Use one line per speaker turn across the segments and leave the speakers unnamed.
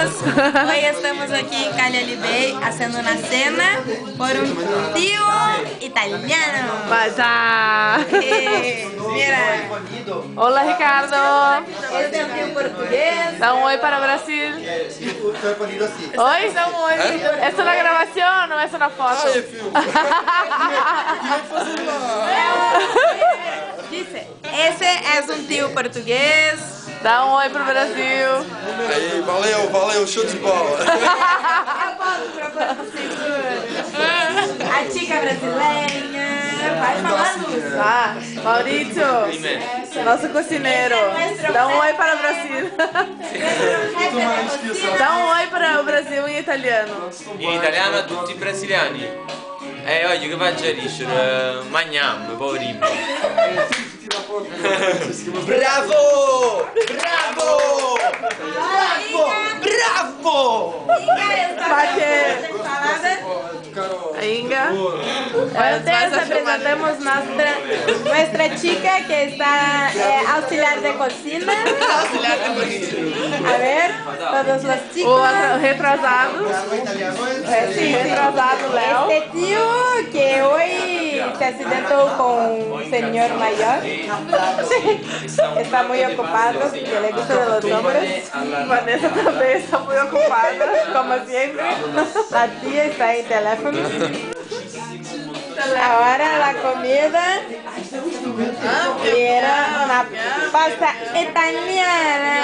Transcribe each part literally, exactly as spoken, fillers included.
Hoy estamos aquí en Cagliari Bay haciendo una cena por un tío italiano.
Vaya.
Eh, mira.
Hola Ricardo.
Este es un tío portugués.
Da un oi para Brasil. Oi, da un oi. ¿Es una grabación o es una foto?
Dice, ese es un tío portugués.
Dá um oi pro Brasil.
Aí, valeu, valeu, show de bola.
A chica brasileira. Vai falando.
Ah, Maurício, nosso cocineiro. Dá um oi para o Brasil. Dá um oi para o Brasil em italiano.
In italiano a tutti i brasiliani. Eh, oggi che faccio riuscire? Magniamo, poverino.
Bravo! Bravo! Bravo! Bravo!
Bate. A Inga.
Entonces presentamos nuestra, nuestra chica que está eh, auxiliar de cocina.
Auxiliar de cocina.
A ver, todas las
O
chicas.
retrasado.
Eh, sí,
Retrasado, Léo.
este tío que hoy se accidentou con un señor mayor. Está muy ocupado porque le gusta de los números.
Vanessa também está muito ocupada, como sempre.
La tía está en teléfono. Ahora la comida era una pasta italiana.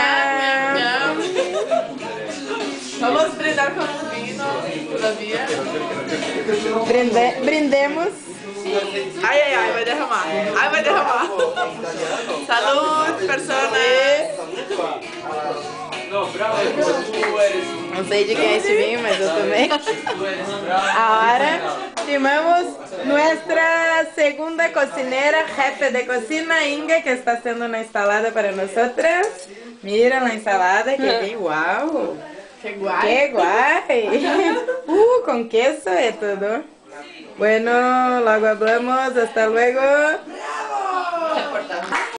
Vamos brindar com um vinho todavia.
Brinde, brindemos.
Ai, ai, ai, vai derramar. Ai, vai derramar. Salud, personas.
No, bravo, tu eres un...
Não sei de quem é esse vinho, mas eu também.
Tu eres bravo.
Ahora filmamos nuestra segunda cocinera, jefe de cocina, Inga, que está haciendo una ensalada para nosotras. Mira la ensalada, que bien guau.
Que guay.
¡Qué guay! Uh, con queso y todo. Bueno, luego hablamos. Hasta luego.